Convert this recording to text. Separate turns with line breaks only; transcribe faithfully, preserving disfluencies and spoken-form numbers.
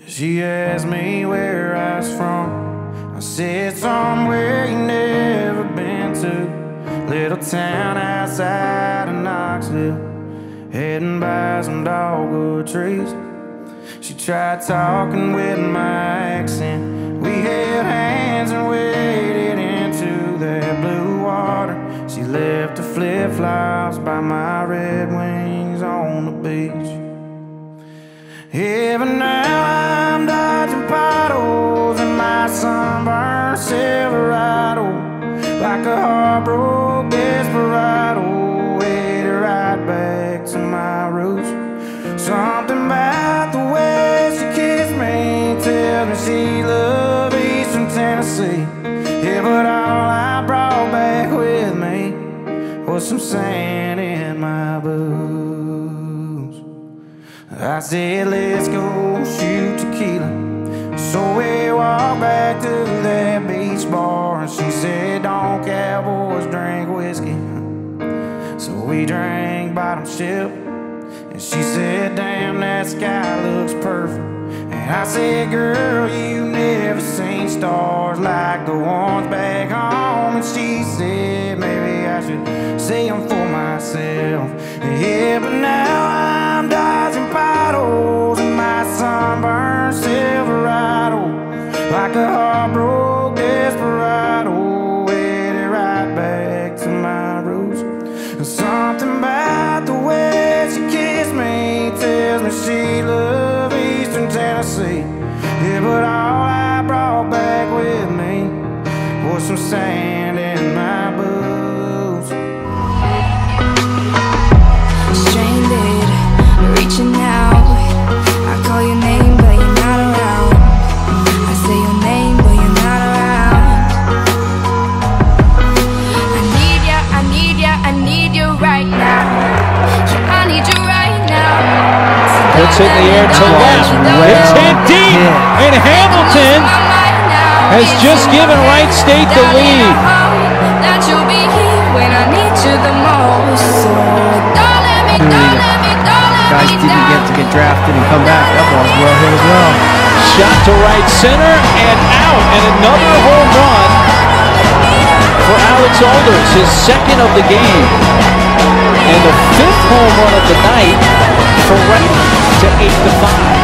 She asked me where I was from. I said somewhere you never been to. Little town outside of Knoxville, heading by some dogwood trees. She tried talking with my accent. We held hands and waded into that blue water. She left her flip-flops by my Red Wings on the beach. Yeah, but now I'm dodging potholes in my sunburned Silverado, like a heartbroken desperado, headed right back to my roots. Something about the way she kissed me tells me she loved Eastern Tennessee. Yeah, but all I brought back with me was some sand in my boots. I said, let's go shoot tequila. So we walked back to that beach bar, and she said, don't cowboys drink whiskey? So we drank bottom ship, and she said, damn, that sky looks perfect. And I said, girl, you never seen stars like the ones back home. And she said, maybe I should see them for myself. Yeah, but now I'm dodging potholes in my sunburned Silverado, like a heartbroken desperado, headed right back to my roots. And something about the way she kissed me tells me she loved Eastern Tennessee. Yeah, but all I brought back with me was some sand in my boots.
Stranded, reaching out. I call your name, but you're not around. I say your name, but you're not around. I need ya, I need ya, I need you right now. Yeah, I need you right now.
Puts it in the air to left. It's hit deep, and Hamilton has just given Wright State the lead.
That you'll be here when I need you the most. So don't let me, don't let me, don't let
Guys
me
didn't
down.
get to get drafted and come back. That ball's well hit as well.
Shot to right center and out, and another home run for Alex Alders, his second of the game, and the fifth home run of the night for Wright to eight to five.